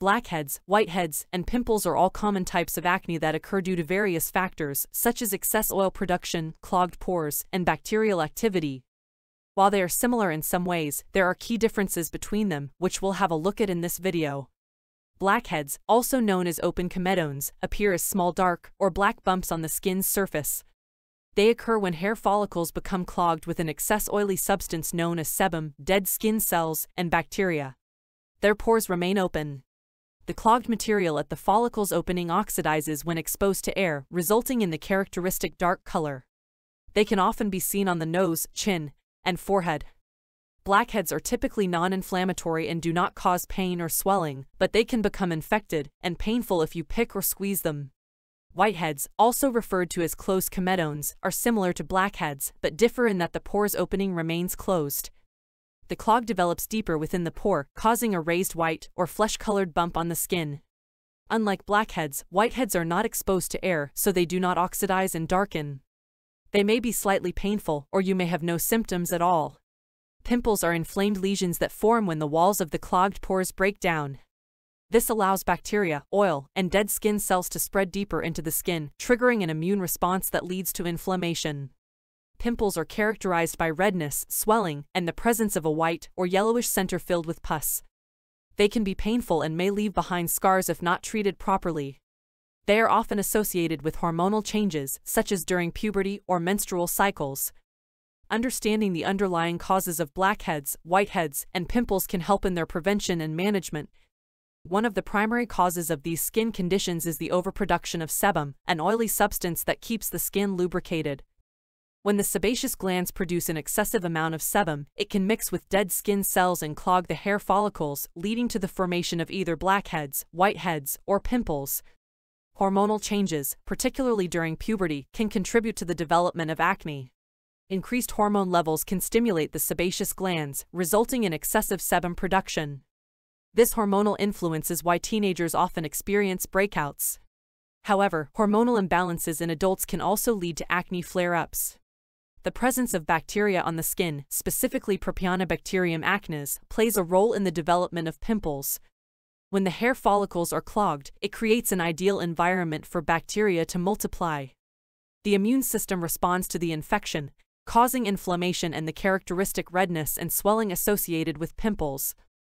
Blackheads, whiteheads, and pimples are all common types of acne that occur due to various factors, such as excess oil production, clogged pores, and bacterial activity. While they are similar in some ways, there are key differences between them, which we'll have a look at in this video. Blackheads, also known as open comedones, appear as small dark or black bumps on the skin's surface. They occur when hair follicles become clogged with an excess oily substance known as sebum, dead skin cells, and bacteria. Their pores remain open. The clogged material at the follicle's opening oxidizes when exposed to air, resulting in the characteristic dark color. They can often be seen on the nose, chin, and forehead. Blackheads are typically non-inflammatory and do not cause pain or swelling, but they can become infected and painful if you pick or squeeze them. Whiteheads, also referred to as closed comedones, are similar to blackheads but differ in that the pore's opening remains closed. The clog develops deeper within the pore, causing a raised white or flesh-colored bump on the skin. Unlike blackheads, whiteheads are not exposed to air, so they do not oxidize and darken. They may be slightly painful, or you may have no symptoms at all. Pimples are inflamed lesions that form when the walls of the clogged pores break down. This allows bacteria, oil, and dead skin cells to spread deeper into the skin, triggering an immune response that leads to inflammation. Pimples are characterized by redness, swelling, and the presence of a white or yellowish center filled with pus. They can be painful and may leave behind scars if not treated properly. They are often associated with hormonal changes, such as during puberty or menstrual cycles. Understanding the underlying causes of blackheads, whiteheads, and pimples can help in their prevention and management. One of the primary causes of these skin conditions is the overproduction of sebum, an oily substance that keeps the skin lubricated. When the sebaceous glands produce an excessive amount of sebum, it can mix with dead skin cells and clog the hair follicles, leading to the formation of either blackheads, whiteheads, or pimples. Hormonal changes, particularly during puberty, can contribute to the development of acne. Increased hormone levels can stimulate the sebaceous glands, resulting in excessive sebum production. This hormonal influence is why teenagers often experience breakouts. However, hormonal imbalances in adults can also lead to acne flare-ups. The presence of bacteria on the skin, specifically Propionibacterium acnes, plays a role in the development of pimples. When the hair follicles are clogged, it creates an ideal environment for bacteria to multiply. The immune system responds to the infection, causing inflammation and the characteristic redness and swelling associated with pimples.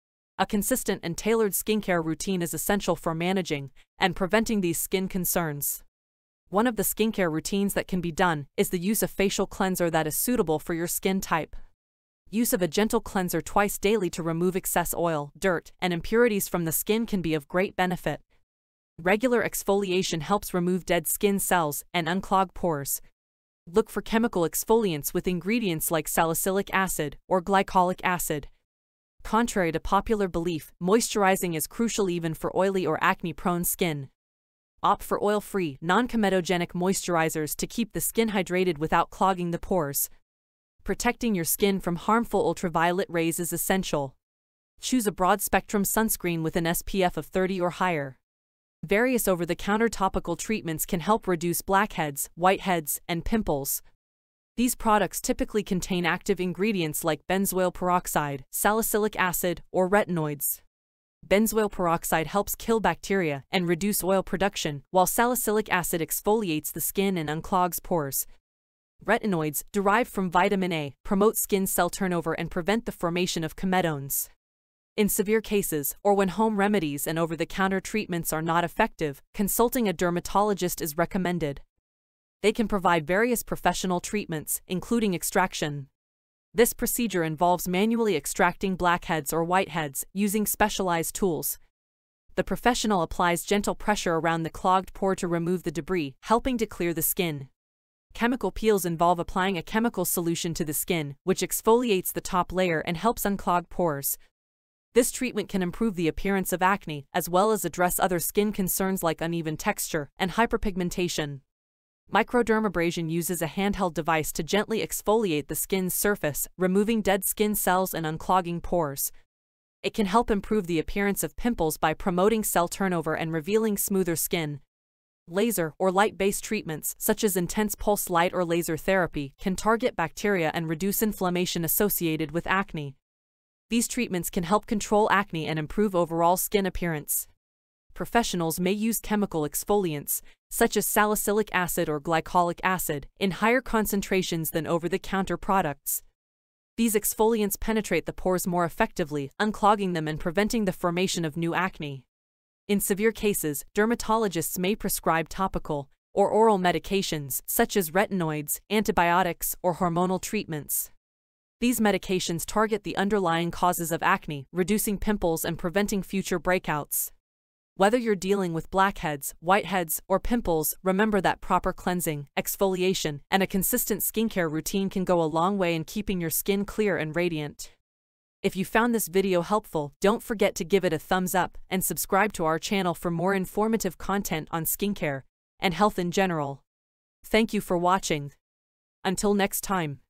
A consistent and tailored skincare routine is essential for managing and preventing these skin concerns. One of the skincare routines that can be done is the use of facial cleanser that is suitable for your skin type. Use of a gentle cleanser twice daily to remove excess oil, dirt, and impurities from the skin can be of great benefit. Regular exfoliation helps remove dead skin cells and unclog pores. Look for chemical exfoliants with ingredients like salicylic acid or glycolic acid. Contrary to popular belief, moisturizing is crucial even for oily or acne-prone skin. Opt for oil-free, non-comedogenic moisturizers to keep the skin hydrated without clogging the pores. Protecting your skin from harmful ultraviolet rays is essential. Choose a broad-spectrum sunscreen with an SPF of 30 or higher. Various over-the-counter topical treatments can help reduce blackheads, whiteheads, and pimples. These products typically contain active ingredients like benzoyl peroxide, salicylic acid, or retinoids. Benzoyl peroxide helps kill bacteria and reduce oil production, while salicylic acid exfoliates the skin and unclogs pores. Retinoids, derived from vitamin A, promote skin cell turnover and prevent the formation of comedones. In severe cases, or when home remedies and over-the-counter treatments are not effective, consulting a dermatologist is recommended. They can provide various professional treatments, including extraction. This procedure involves manually extracting blackheads or whiteheads using specialized tools. The professional applies gentle pressure around the clogged pore to remove the debris, helping to clear the skin. Chemical peels involve applying a chemical solution to the skin, which exfoliates the top layer and helps unclog pores. This treatment can improve the appearance of acne, as well as address other skin concerns like uneven texture and hyperpigmentation. Microdermabrasion uses a handheld device to gently exfoliate the skin's surface, removing dead skin cells and unclogging pores. It can help improve the appearance of pimples by promoting cell turnover and revealing smoother skin. Laser or light-based treatments, such as intense pulse light or laser therapy, can target bacteria and reduce inflammation associated with acne. These treatments can help control acne and improve overall skin appearance. professionals may use chemical exfoliants, such as salicylic acid or glycolic acid, in higher concentrations than over-the-counter products. These exfoliants penetrate the pores more effectively, unclogging them and preventing the formation of new acne. In severe cases, dermatologists may prescribe topical or oral medications, such as retinoids, antibiotics, or hormonal treatments. These medications target the underlying causes of acne, reducing pimples and preventing future breakouts. Whether you're dealing with blackheads, whiteheads, or pimples, remember that proper cleansing, exfoliation, and a consistent skincare routine can go a long way in keeping your skin clear and radiant. If you found this video helpful, don't forget to give it a thumbs up and subscribe to our channel for more informative content on skincare and health in general. Thank you for watching. Until next time.